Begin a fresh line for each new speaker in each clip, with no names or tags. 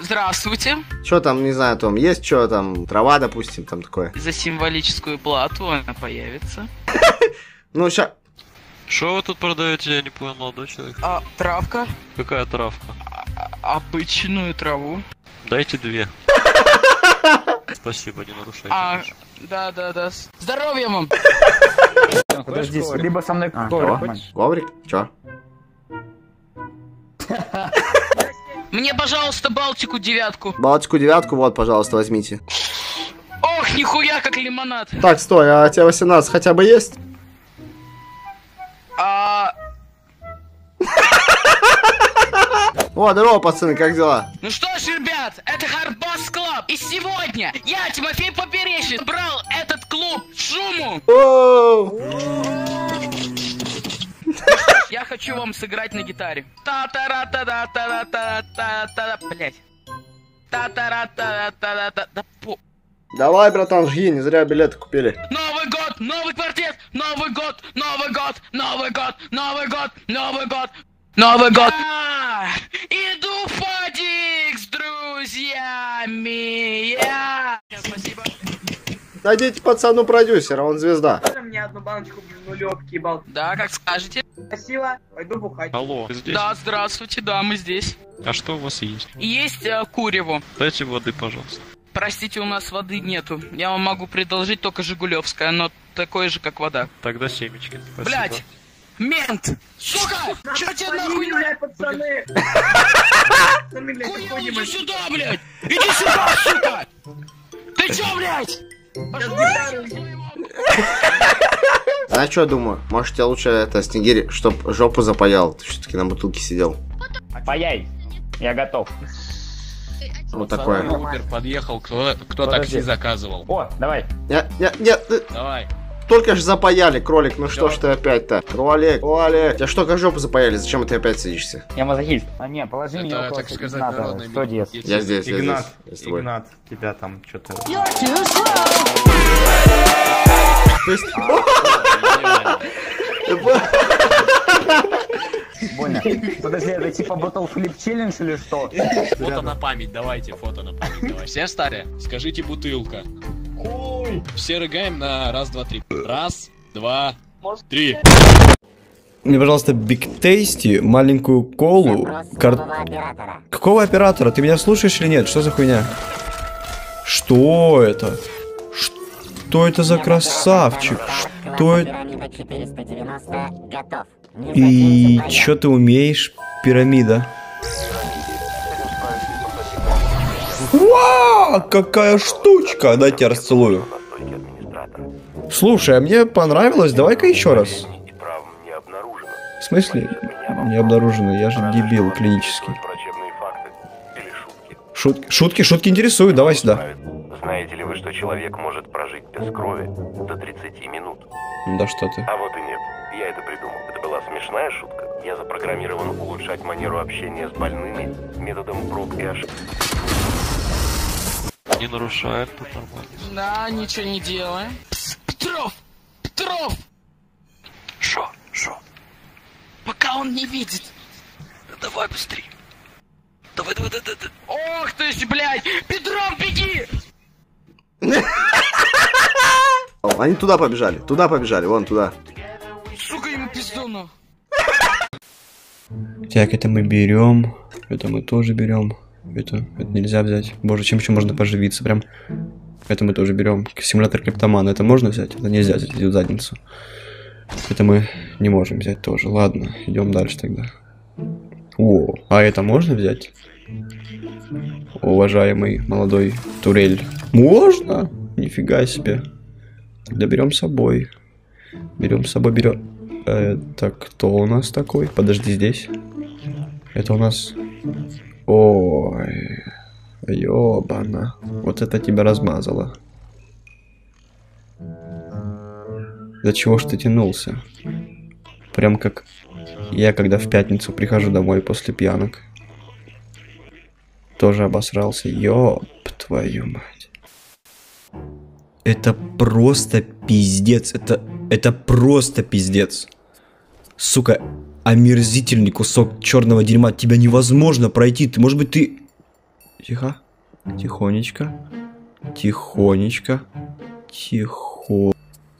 Здравствуйте.
Что там, не знаю, там есть что там, трава, допустим, там такое.
За символическую плату она появится.
Ну, ща...
Что вы тут продаете, я не понял, молодой человек?
Травка.
Какая травка?
Обычную траву.
Дайте 2. Спасибо, не нарушайте.
Да. Здоровья вам!
Подожди, либо со мной
Коврик? Чё?
Мне, пожалуйста, Балтику 9.
Балтику 9, вот, пожалуйста, возьмите.
Ох, нихуя, как лимонад.
Так, стой, а у тебя 18 хотя бы есть? О, здорово, пацаны, как дела?
Ну что ж, ребят, это Hardboss Club. И сегодня я, Тимофей Поперечный, брал этот клуб шуму. Я хочу вам сыграть на гитаре. Та-та-ра-та-да-та-да-та-та-та-та. Блять. Та-та-ра-та-да-та-да-та-да.
Давай, братан, жги, не зря билеты купили.
Новый год, новый квартет, Новый год, Новый год, Новый год, Новый год, Новый год, Новый год. Иду в подик с друзьями. Спасибо.
Дайте пацану продюсера, он звезда.
Мне одну баночку нулевки ебал.
Да, как скажете.
Спасибо, пойду бухать.
Алло, ты здесь?
Да, здравствуйте, да, мы здесь.
А что у вас есть?
Есть курево.
Дайте воды, пожалуйста.
Простите, у нас воды нету. Я вам могу предложить только Жигулевское, оно такое же, как вода.
Тогда семечки. Спасибо.
Блять! Мент! Сука! Чё тебе нахуй?
Пацаны!
Хуя, иди сюда, блядь! Иди сюда, сука! Ты чё, блядь?
А что думаю? Может, тебе лучше это снегирь, чтоб жопу запаял. Ты все-таки на бутылке сидел.
Паяй, я готов.
Вот такое.
Убер подъехал, кто такси заказывал?
О, давай.
Нет,
Давай.
только же запаяли, кролик, ну что ж ты опять-то? Кролик, тебя что, как жопу запаяли? Зачем ты опять садишься?
Я мазохист. Не, положи меня
Это,
около
так сказать,
Игната,
народный
100 диез.
Я здесь, я
Игнат,
здесь. Я с тобой.
Игнат, тебя там что-то...
Больно. Подожди, это типа Bottle Flip Challenge или что?
Фото на память, давайте, фото на память, давай. Все встали? Скажите бутылка. Все рыгаем на раз, два, три. Раз, два, три.
Мне, пожалуйста, Big Tasty, маленькую колу. Какого оператора? Ты меня слушаешь или нет? Что за хуйня? Что это? Что это за красавчик? Что это? И чё ты умеешь, пирамида? Вау, какая штучка! Дайте я расцелую. Слушай, а мне понравилось, давай-ка еще раз. В смысле? Не обнаружено, я же дебил клинический. Шутки интересуют, давай сюда.
Знаете ли вы, что человек может прожить без крови до 30 минут?
Да что ты.
А вот и нет. Я это придумал. Это была смешная шутка. Я запрограммирован улучшать манеру общения с больными методом проб и ошибок.
Не нарушает, тут нормально.
Да, ничего не делаем. Петров! Петров!
Шо?
Пока он не видит.
Давай быстрее. Давай.
Ох ты ж, блядь! Петров, беги!
Они туда побежали, вон туда.
Сука, ему пиздуну.
Так, это мы берем. Это мы тоже берем. Это нельзя взять. Боже, чем еще можно поживиться? Прям. Это мы тоже берем. Симулятор клептомана. Это можно взять? Это нельзя взять, идет в задницу. Это мы не можем взять тоже. Ладно, идем дальше тогда. О, а это можно взять? Уважаемый молодой турель. Можно? Нифига себе. Да берем с собой. Берем. Это кто у нас такой? Подожди, здесь. Это у нас... Ой, ёбана. Вот это тебя размазало. До чего ж ты тянулся? Прям как я, когда в пятницу прихожу домой после пьянок. Тоже обосрался. Ёб твою мать. Это просто пиздец. Это просто пиздец. Сука, омерзительный кусок черного дерьма. Тебя невозможно пройти. Ты, может быть, ты тихо. Тихонечко. Тихонечко. Тихо.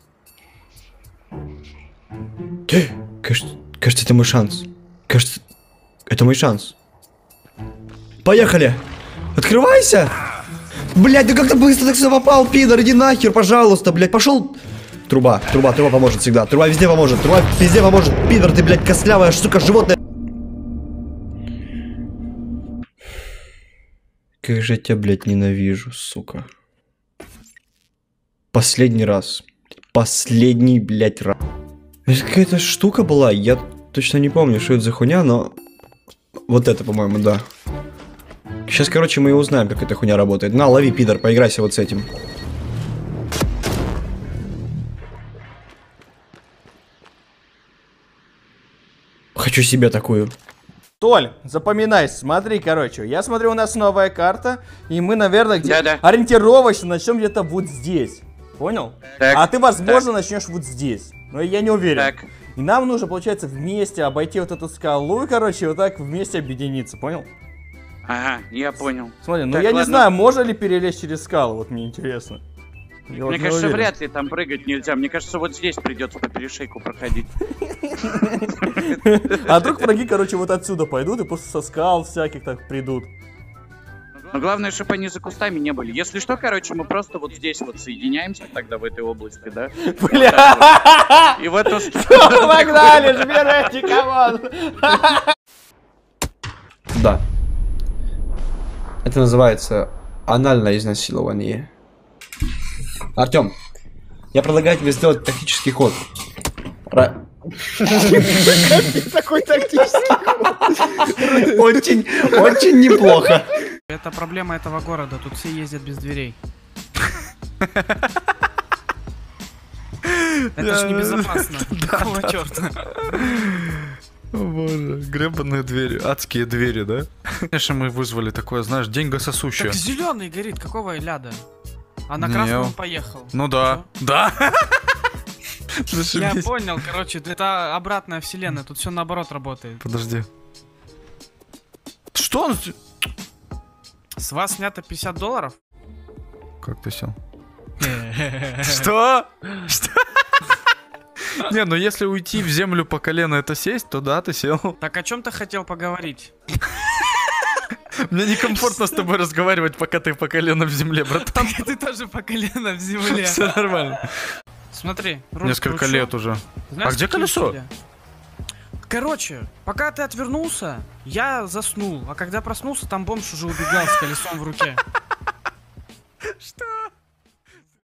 Кажется, это мой шанс. Кажется, это мой шанс. Поехали! Открывайся! Блять, да как ты быстро так все попал, пидор, иди нахер, пожалуйста, блять, пошел. Труба поможет всегда. Труба везде поможет, пидор, ты, блять, костлявая штука, животное. Как же я тебя, блять, ненавижу, сука. Последний раз. Последний, блять, раз. Это какая-то штука была, я точно не помню, что это за хуйня, но... Вот это, по-моему, да. Сейчас, короче, мы и узнаем, как эта хуйня работает. На, лови, пидор, поиграйся вот с этим. Хочу себе такую.
Толь, запоминай, смотри, короче, я смотрю, у нас новая карта, и мы, наверное,
Да-да.
ориентировочно начнем где-то вот здесь. Понял?
Так,
а ты, возможно, начнешь вот здесь. Но я не уверен.
Так.
И нам нужно, получается, вместе обойти вот эту скалу и, короче, вот так вместе объединиться, понял?
Ага, я понял.
Смотри, ну
Так,
я не
ладно.
знаю, можно ли перелезть через скалу, вот мне интересно. Я вот
Мне
не
кажется,
уверен.
вряд ли там прыгать нельзя. Мне кажется, вот здесь придется по перешейку проходить.
А вдруг враги, короче, вот отсюда пойдут и просто со скал всяких так придут.
Но главное, чтобы они за кустами не были. Если что, короче, мы просто вот здесь вот соединяемся тогда в этой области, да?
Бля!
И в эту сторону.
Погнали, жмерайте, камон!
Да. Это называется анальное изнасилование. Артём, я предлагаю тебе сделать тактический ход.
Такой тактический.
Очень неплохо.
Это проблема этого города, тут все ездят без дверей. Это ж небезопасно. Какого черта?
О боже, гребаные двери, адские двери, да? Конечно, мы вызвали такое, знаешь, деньгососущее.
Так зеленый горит, какого ляда? А на
Не,
красный он поехал.
Ну да, да.
Я понял, короче, это обратная вселенная, тут все наоборот работает.
Подожди. Что он...
С вас снято $50?
Как ты сел? Что? Что? Не, ну если уйти в землю по колено это сесть, то да, ты сел.
Так о чем ты хотел поговорить?
Мне некомфортно с тобой разговаривать, пока ты по колено в земле, братан.
Ты тоже по колено в земле.
Все нормально.
Смотри, руль
Несколько
кручу.
лет уже.
Знаешь,
А где
какие
колесо?
усилия? Короче, пока ты отвернулся, я заснул. А когда проснулся, там бомж уже убегал с колесом в руке.